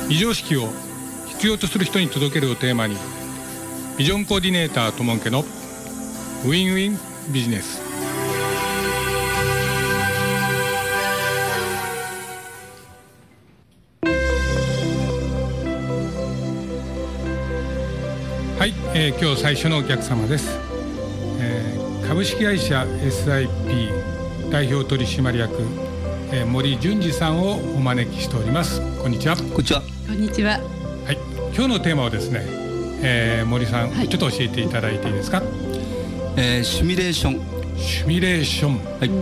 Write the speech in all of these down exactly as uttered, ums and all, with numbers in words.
非常識を必要とする人に届けるをテーマに、ビジョンコーディネーターともんけのウィンウィンビジネス。はい、えー、今日最初のお客様です、えー、株式会社 エスアイピー 代表取締役、えー、森淳二さんをお招きしております。こんにちは。 こんにちは。 こんにちは。 はい、今日のテーマはですね、えー、森さん、はい、ちょっと教えていただいていいですか。 えー、シミュレーション。 シミュレーション、はい、うん、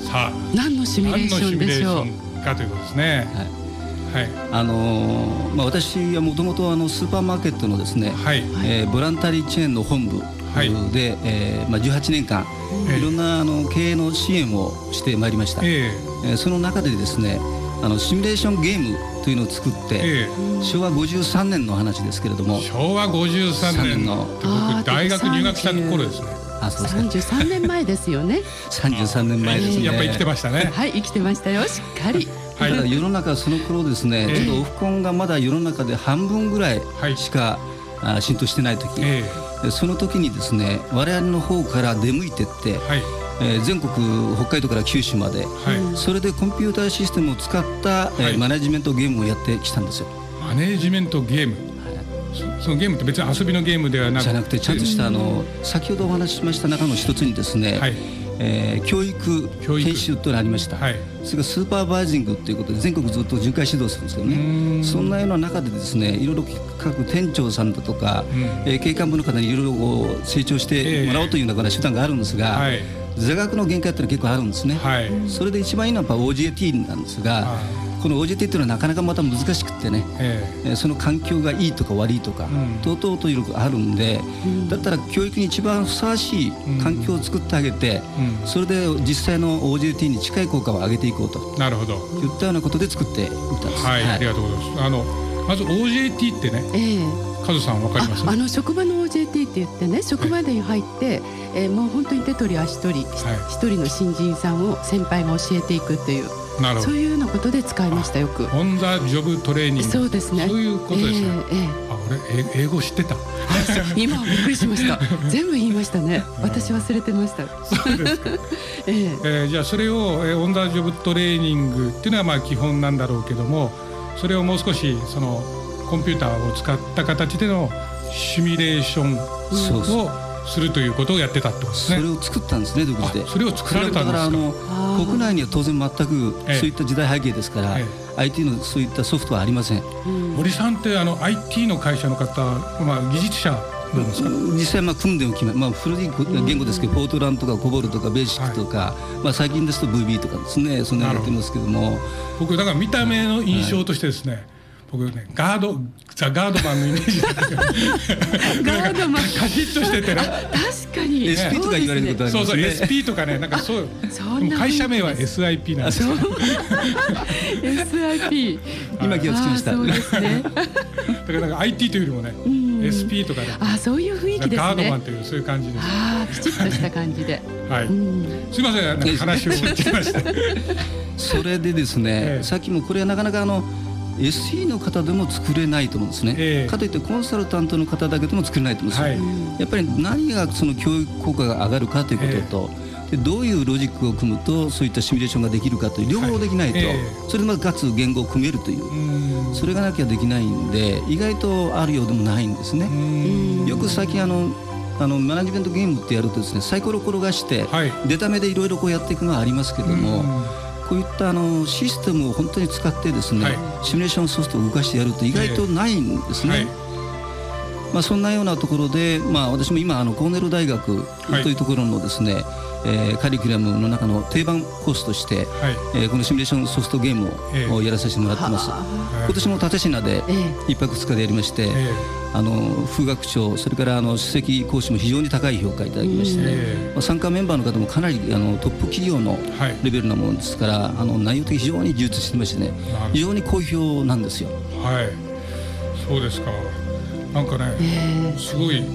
さあ何のシミュレーションでしょう。 何のシミュレーションかということですね。はい、 あのーまあ、私はもともとスーパーマーケットのですね、はい、えー、ボランタリーチェーンの本部で、はい、えーまあ、じゅうはちねんかん、えー、いろんなあの経営の支援をしてまいりました。えーえー、その中でですね、あのシミュレーションゲームというのを作って、えー、しょうわごじゅうさんねんの話ですけれども、 しょうわごじゅうさんねんの僕大学入学した頃ですね。 あ、そうですね。さんじゅうさんねんまえですよね。 さんじゅうさんねんまえですね。 やっぱり生きてましたね。 はい、生きてましたよ、しっかり。 はい、ただ世の中その頃ですね、えー、ちょっとオフコンがまだ世の中で半分ぐらいしか、はい、浸透してない時、えー、その時にですね、我々の方から出向いてって、はい、えー、全国北海道から九州まで、はい、それでコンピューターシステムを使った、はい、えー、マネジメントゲームをやってきたんですよ。 マネジメントゲーム、そ, そのゲームって別に遊びのゲームではなくて、 じゃなくてちゃんとしたあの先ほどお話ししました中の一つにですね、はい、えー、教育研修というのがありました。はい、それからスーパーバイジングということで全国ずっと巡回指導するんですけどね、そんなような中でですね、いろいろ各店長さんだとか、うん、えー、経営幹部の方にいろいろ成長してもらおうというような手段があるんですが、はい、座学の限界っていうのは結構あるんですね。はい、それで一番いいのはやっぱ オージェーティー なんですが、この オージェーティー っていうのはなかなかまた難しくてね、えー、その環境がいいとか悪いとか、うん、等々というのがあるんで、うん、だったら教育に一番ふさわしい環境を作ってあげて、うん、それで実際の オージェーティー に近い効果を上げていこうと、 なるほど、 いったようなことで作っていったんです。 はい、はい、ありがとうございます。あのまず オージェーティー ってね、えー、カズさんわかります？ あ, あの職場の オージェーティー って言ってね、職場に入って、えー、もう本当に手取り足取り、はい、一人の新人さんを先輩が教えていくという、そういうようなことで使いました。よくオンザジョブトレーニング、 そうですね、 そういうことですね。えーえー、あ、俺英語知ってた。 今びっくりしました。全部言いましたね。私忘れてました。 そうですか。えーえー、じゃあそれを、えー、オンザジョブトレーニングっていうのはまあ基本なんだろうけども、それをもう少しそのコンピューターを使った形でのシミュレーションをするということをやってたってことですね。 それを作ったんですね、独自で。 それを作られたんですか。だからあの国内には当然全くそういった時代背景ですから、ええ、アイティー のそういったソフトはありません。 うん、森さんってあの アイティー の会社の方、まあ、技術者なんですか。 実際まあ訓練を決め、まあ、古い言語ですけど、フォートランとかコボルとかベーシックとか、はい、まあ、最近ですと ブイビー とかですね、そんなのやってますけども、 僕だから見た目の印象としてですね、はい、僕ね、ガードザ・ガードマンのイメージガードマンカシッとしててね、 確かにエスピー とか言われることありますね。 そうそう、 エスピー とかね、なんかそう会社名は エスアイピー なんですよ。 エスアイピー今気がつきました。 そうですね。 だからなんか アイティー というよりもね、うん、エスピー とかね、 あ、そういう雰囲気ですね。 ガードマンというそういう感じです。 あ、きちっとした感じで。 はい、うん、すいません、なんか話を聞きました。 それでですね、ええ、さっきもこれはなかなかあのエスイー の方でも作れないと思うんですね。えー、かといってコンサルタントの方だけでも作れないと思うんですよ。はい、やっぱり何がその教育効果が上がるかということと、えー、でどういうロジックを組むとそういったシミュレーションができるかという両方できないと、はい、えー、それでまずかつ言語を組めるという、うそれがなきゃできないんで、意外とあるようでもないんですね。よく最近あのあのマネジメントゲームってやるとですね、サイコロ転がして、はい、出た目でいろいろこうやっていくのはありますけども、こういったあのシステムを本当に使ってですね、はい、シミュレーションソフトを動かしてやると意外とないんですね。はい、まあ、そんなようなところで、まあ、私も今あのコーネル大学というところのですね、はい、えー、カリキュラムの中の定番コースとして、はい、えー、このシミュレーションソフトゲームをやらさせてもらってます。えー、今年も立科でいっぱくふつかでやりまして、えー、あの副学長、それからあの首席講師も非常に高い評価いただきまして、えーまあ、参加メンバーの方もかなりあのトップ企業のレベルなものですから、はい、あの内容的に非常に充実してましてね、非常に好評なんですよ。 はい、そうですか。なんかね、えー、すごい、はい、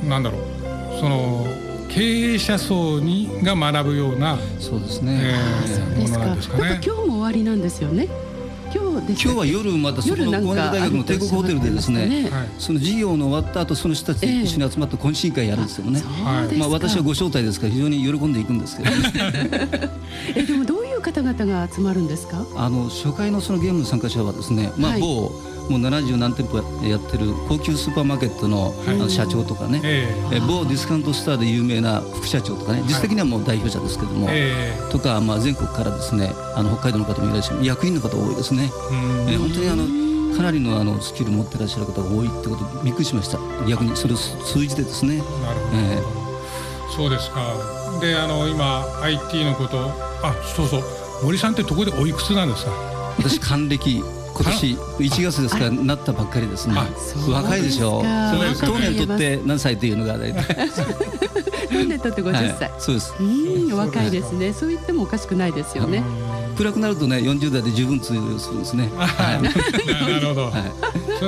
なんだろう、その経営者層にが学ぶような、 そうですね、 えー、ものなんですかね。 なんか今日も終わりなんですよね。 今日です今日は夜またそこの工学大学の帝国ホテルでですね、その授業の終わった後その人たちで一緒に集まって懇親会やるんですよね。まあ私はご招待ですから非常に喜んでいくんですけどね。 えでもどういう方々が集まるんですか？ あの初回のそのゲームの参加者はですね、まあ某もうななじゅう何店舗やってる高級スーパーマーケットの社長とかね、え某ディスカウントスターで有名な副社長とかね、実質的にはもう代表者ですけども、とかまあ全国からですね、あの北海道の方もいらっしゃる、役員の方多いですね。え本当にあのかなりのあのスキルを持ってらっしゃる方が多いってことびっくりしました。逆にそれを数字でですね。なるほど、えー、そうですか。であの今 アイティー のこと、あそうそう、森さんってところでおいくつなんですか？ 私還暦今年いちがつですからなったばっかりですね。若いでしょ。当年とって何歳というのが大体当年とってごじゅっさい、 はい、そうです。 うん若いですね。そう言ってもおかしくないですよね。 暗くなるとねよんじゅう代で十分通用するんですね。 なるほど、はい、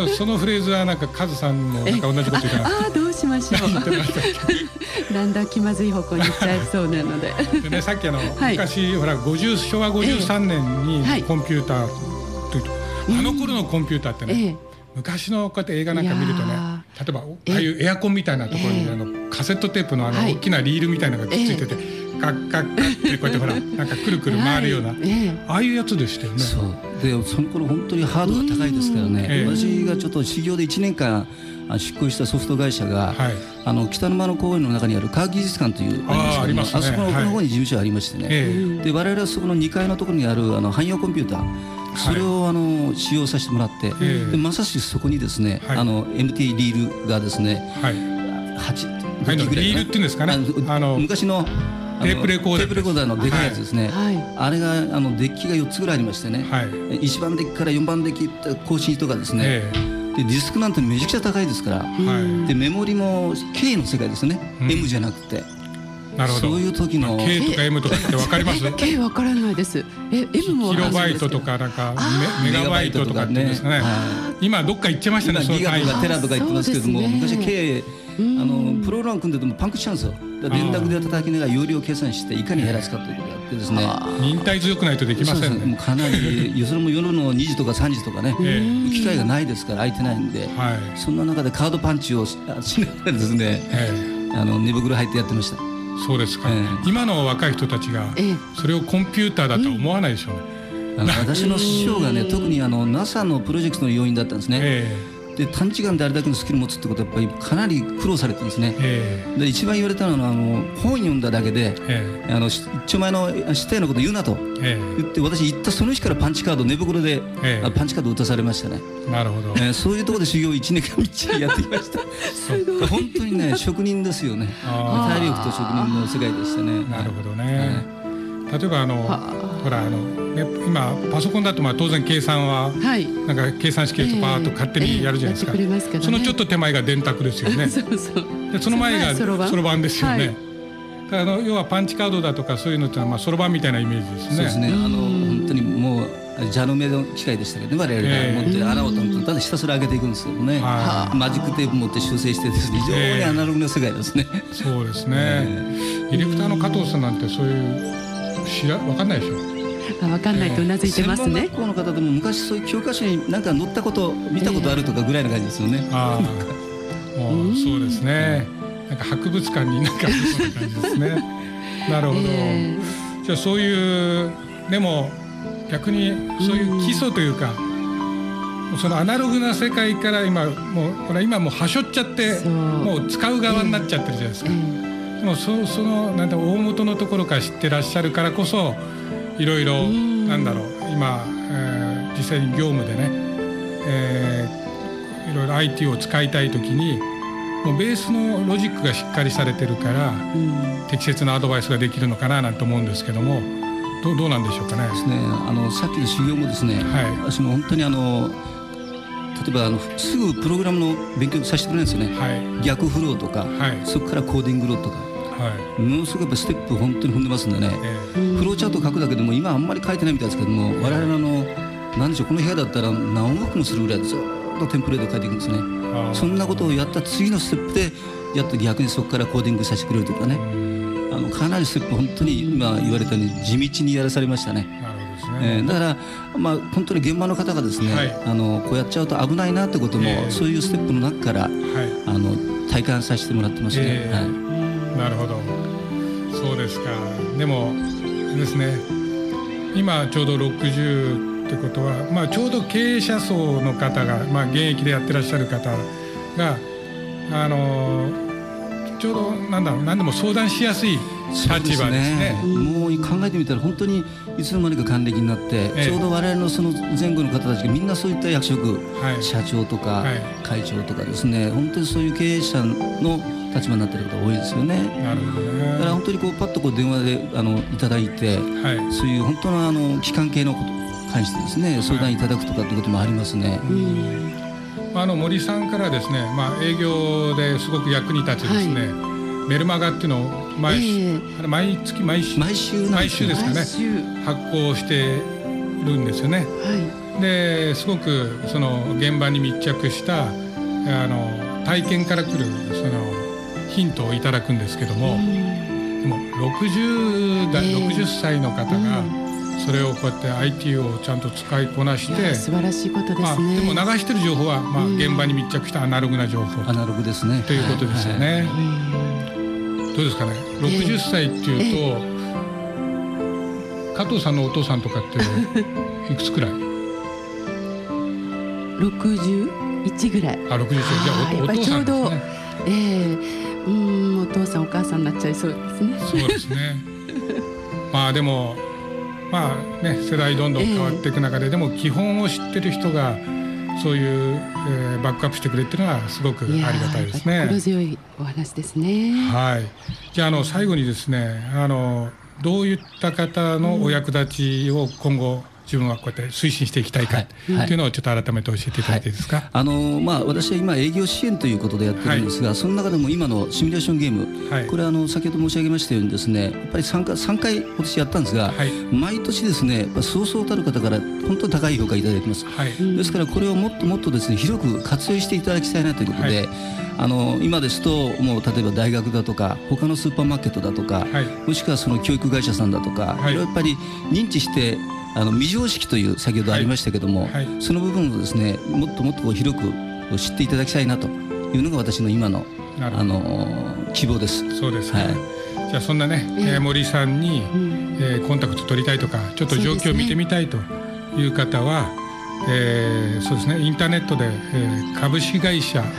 そ, そのフレーズはなんかカズさんもなんか同じこと言ってます。 ああどうしましょう。だんだん気まずい方向に行っちゃいそうなので。 でね、さっきあの、はい、昔ほらごじゅうしょうわごじゅうさんねんにコンピューターというと、あの頃のコンピューターってね、ええ、昔のこうやって映画なんか見るとね、例えばああいうエアコンみたいなところに、え、あのカセットテープのあの大きなリールみたいなのがくっついてて、ガッガッガッってこうやってほらなんかくるくる回るような、ああいうやつでしたよね。 そうでその頃本当にハードが高いですからね、私がちょっと修行でいちねんかん出向したソフト会社が、はい、あの北沼の公園の中にある科学技術館というありますけど、あそこの奥の方に事務所がありましてね、はい、で我々はそこのにかいのところにあるあの汎用コンピューター、それをあの使用させてもらって、はい、でまさしくそこにですね、はい、あの エムティー リールがですね、はい、はちぐらいリールっていうんですかね、 あの昔のテープレコーダーのでかいやつですね、はい、あれがあのデッキがよっつぐらいありましてね、はい、いちばんデッキからよんばんデッキ更新とかですね、でディスクなんてめちゃくちゃ高いですから、はい、でメモリも ケー の世界ですね、うん、エム じゃなくて。なるほど。そういう時のケー とか エム とかって分かります？ ケー 分からないです。え エム もキロバイトとかなんかメガバイトとかって言うんですかね。今どっか行っちゃいましたね。 ギガとかテラとか言ってますけども、昔 ケー あのプログラム組んでてもパンクしちゃうんですよ。連絡で叩きながら容量計算していかに減らすかということをやってですね、 忍耐強くないとできませんね。 もうかなりそれも夜のにじとかさんじとかね、機会がないですから空いてないんで、そんな中でカードパンチをしながらですね、あの寝袋入ってやってました。 そうですか、えー、今の若い人たちがそれをコンピューターだと思わないでしょうね、 うん、あの私の師匠がね特にあの ナサ のプロジェクトの要員だったんですね、えー、で短時間であれだけのスキルを持つってことはやっぱりかなり苦労されてるんですね、えー、で一番言われたのはあの本読んだだけで、えー、あの一丁前の下へのこと言うなと言って、私行ったその日からパンチカード寝袋で、えー、パンチカードを打たされましたね。 なるほど、 えー、そういうところで修行いちねんかんみっちりやってきました。本当にね職人ですよね。体力と職人の世界でしたね。 なるほどね、はい、例えばあのほらあの、ね、今パソコンだとまあ当然計算は、はい、なんか計算式をパーッと勝手にやるじゃないですか、えーえーすね、そのちょっと手前が電卓ですよね。そうそうでその前がそろばんですよね、はい、あの要はパンチカードだとかそういうのってのはまあそろばんみたいなイメージですね。 そうですね、あの本当にもう蛇の目の機械でしたけどね、我々が持って穴を取ってただひたすら上げていくんですけどね、マジックテープ持って修正してですね、非常にアナログな世界ですね。 そうですね、ディレクターの加藤さんなんてそういう知ら分かんないでしょ。 分かんないとうなずいてますね。 専門学校の方でも昔そういう教科書に何か載ったこと見たことあるとかぐらいの感じですよね。あもうそうですね、なんか博物館になんかあるような感じですね。なるほど、えー、じゃあそういうでも逆にそういう基礎というか、うん、そのアナログな世界から今もうほら今もうはしょっちゃってもう使う側になっちゃってるじゃないですか、えー、でも そ, そのなんだ大元のところから知ってらっしゃるからこそいろいろなんだろう今、えー、実際に業務でね、えー、いろいろ アイティー を使いたいときにもうベースのロジックがしっかりされてるから、うん、適切なアドバイスができるのかななんて思うんですけども、どう、どうなんでしょうかね。 ですね、あのさっきの修行もですね、はい、私も本当にあの例えばあのすぐプログラムの勉強させてくれないんですよね、はい、逆フローとか、はい、そこからコーディングローとか、はい、ものすごくやっぱステップ本当に踏んでますんでね、えー、フローチャート書くだけでも今あんまり書いてないみたいですけども、我々の何でしょう、この部屋だったら何往復もするぐらいずっとテンプレート書いていくんですね。そんなことをやった次のステップでやっと逆にそこからコーディングさせてくれるとかね、あのかなりステップ本当に今言われたように地道にやらされましたね。 ですね、 えー、だから、まあ、本当に現場の方がですね、はい、あのこうやっちゃうと危ないなってことも、えー、そういうステップの中から、はい、あの体感させてもらってますね、えーはい、 なるほど、そうですか。でもですね、今ちょうどろくじゅうってことは、まあ、ちょうど経営者層の方が、まあ、現役でやってらっしゃる方があのちょうどなんだろう、何でも相談しやすい立場ですね。 もう考えてみたら本当にいつの間にか還暦になって、ええ、ちょうど我々のその前後の方たちがみんなそういった役職、はい、社長とか、はい、会長とかですね、本当にそういう経営者の立場になっている方多いですよね。 なるほどね。 だから本当にこうパッとこう電話であのいただいて、はい、そういう本当のあの機関系のことに関してですね、相談いただくとかっていうこともありますね。 うん、あの森さんからですね、まあ、営業ですごく役に立つですね、はい、メルマガっていうのを毎, えー、あれ毎月毎週毎週毎週ですかね、発行してるんですよね。はい、ですごくその現場に密着したあの体験から来るそのヒントをいただくんですけども、でもろくじゅう代、えー、ろくじゅっさいの方がそれをこうやって アイティー をちゃんと使いこなして、 素晴らしいことですね。 まあ、でも流してる情報は、まあ、現場に密着したアナログな情報アナログですねということですよね。はいはい、どうですかね、ろくじゅっさいっていうと、えー、加藤さんのお父さんとかっていくつくらい？ ろくじゅういちぐらい。 あ、ろくじゅういち。じゃあ お, お父さんですね。 えー、うん、お父さんお母さんになっちゃいそうですね。 そうですね。まあでもまあね、世代どんどん変わっていく中で、えー、でも基本を知ってる人がそういう、えー、バックアップしてくれっていうのはすごくありがたいですね。 心強いお話ですね。 はい。じゃあ、あの最後にですね、あのどういった方のお役立ちを今後自分はこうやって推進していきたいかというのをちょっと改めて教えていただいていいですか。はいはい、 あのまあ、私は今営業支援ということでやってるんですが、はい、その中でも今のシミュレーションゲーム、はい、これはあの先ほど申し上げましたようにですね、やっぱり 3, 回さんかい私やったんですが、はい、毎年ですね、やっぱそうそうたる方から本当に高い評価いただいてます。はい、ですからこれをもっともっとですね広く活用していただきたいなということで、はい、あの今ですともう例えば大学だとか他のスーパーマーケットだとか、はい、もしくはその教育会社さんだとか、はい、やっぱり認知してあの未常識という先ほどありましたけども、はいはい、その部分をですねもっともっと広く知っていただきたいなというのが私の今のあの希望です。 そうですね。はい、じゃあそんなね、えー、森さんに、えー、コンタクト取りたいとかちょっと状況を見てみたいという方は、そうですね、えー、そうですね、インターネットで、えー、株式会社、はい、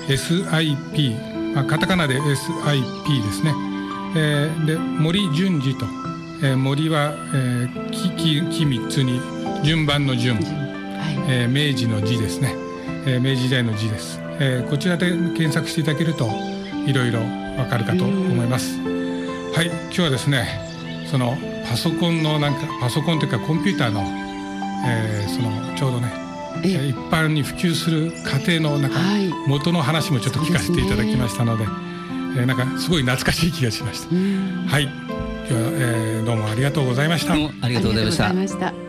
エスアイピー、まあ、カタカナで エスアイピー ですね、えー、で森順次と、えー、森は、えー、木木みっつに順番の順、はい、えー、明治の字ですね、えー、明治時代の字です、えー、こちらで検索していただけるといろいろわかるかと思います。はい、今日はですねそのパソコンのなんかパソコンというかコンピューターの、えー、そのちょうどね一般に普及する過程のなんか元の話もちょっと聞かせていただきましたので、えー、なんかすごい懐かしい気がしました。はい、今日は、えー、どうもありがとうございました。 どうもありがとうございました。